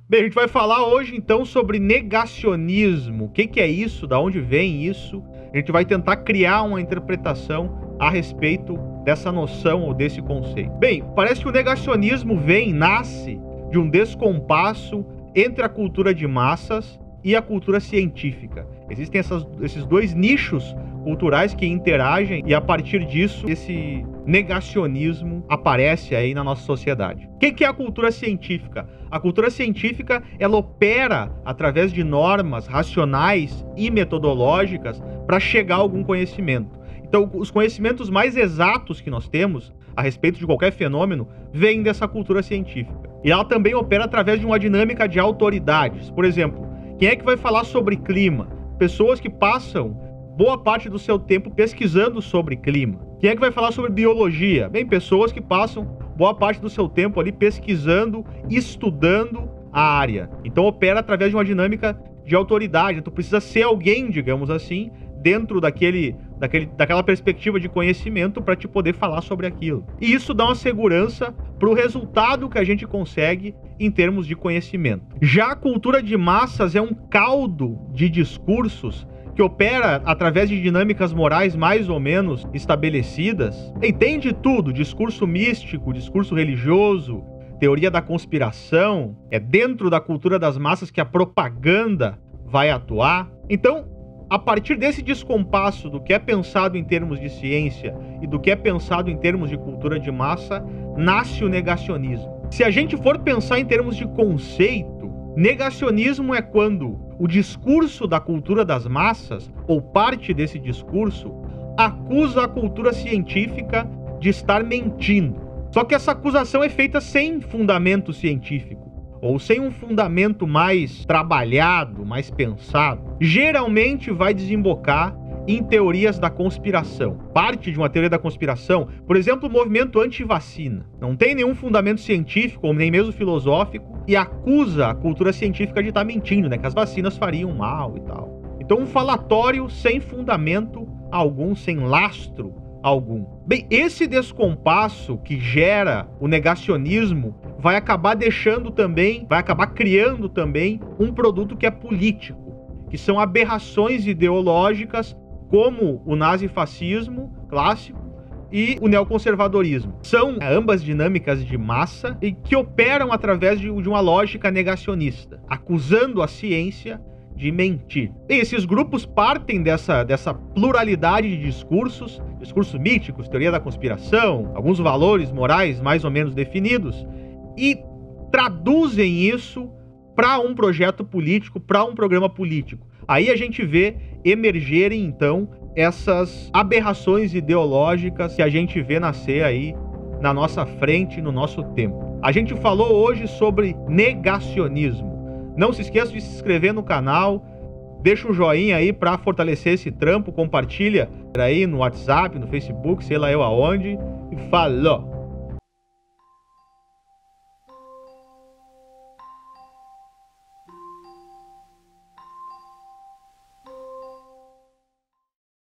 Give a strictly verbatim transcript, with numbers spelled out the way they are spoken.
Bem, a gente vai falar hoje então sobre negacionismo. O que, que é isso? Da onde vem isso? A gente vai tentar criar uma interpretação a respeito dessa noção ou desse conceito. Bem, parece que o negacionismo vem, nasce de um descompasso entre a cultura de massas e a cultura científica. Existem essas, esses dois nichos culturais que interagem e a partir disso esse negacionismo aparece aí na nossa sociedade. O que é a cultura científica? A cultura científica, ela opera através de normas racionais e metodológicas para chegar a algum conhecimento. Então, os conhecimentos mais exatos que nós temos a respeito de qualquer fenômeno vêm dessa cultura científica. E ela também opera através de uma dinâmica de autoridades. Por exemplo, quem é que vai falar sobre clima? Pessoas que passam boa parte do seu tempo pesquisando sobre clima. Quem é que vai falar sobre biologia? Bem, pessoas que passam boa parte do seu tempo ali pesquisando, estudando a área. Então opera através de uma dinâmica de autoridade. Tu precisa ser alguém, digamos assim, dentro daquele, daquele, daquela perspectiva de conhecimento para te poder falar sobre aquilo. E isso dá uma segurança para o resultado que a gente consegue em termos de conhecimento. Já a cultura de massas é um caldo de discursos que opera através de dinâmicas morais mais ou menos estabelecidas. Entende tudo, discurso místico, discurso religioso, teoria da conspiração. É dentro da cultura das massas que a propaganda vai atuar. Então, a partir desse descompasso do que é pensado em termos de ciência e do que é pensado em termos de cultura de massa, nasce o negacionismo. Se a gente for pensar em termos de conceito, negacionismo é quando o discurso da cultura das massas, ou parte desse discurso, acusa a cultura científica de estar mentindo. Só que essa acusação é feita sem fundamento científico, ou sem um fundamento mais trabalhado, mais pensado. Geralmente vai desembocar em teorias da conspiração. Parte de uma teoria da conspiração, por exemplo, o movimento anti-vacina, não tem nenhum fundamento científico, ou nem mesmo filosófico, e acusa a cultura científica de estar mentindo, né? Que as vacinas fariam mal e tal. Então, um falatório sem fundamento algum, sem lastro algum. Bem, esse descompasso que gera o negacionismo vai acabar deixando também, vai acabar criando também um produto que é político, que são aberrações ideológicas como o nazifascismo clássico e o neoconservadorismo. São ambas dinâmicas de massa e que operam através de, de uma lógica negacionista, acusando a ciência de mentir. E esses grupos partem dessa, dessa pluralidade de discursos, discursos míticos, teoria da conspiração, alguns valores morais mais ou menos definidos, e traduzem isso para um projeto político, para um programa político. Aí a gente vê emergerem, então, essas aberrações ideológicas que a gente vê nascer aí na nossa frente, no nosso tempo. A gente falou hoje sobre negacionismo. Não se esqueça de se inscrever no canal, deixa um joinha aí para fortalecer esse trampo, compartilha aí no WhatsApp, no Facebook, sei lá eu aonde, e falou!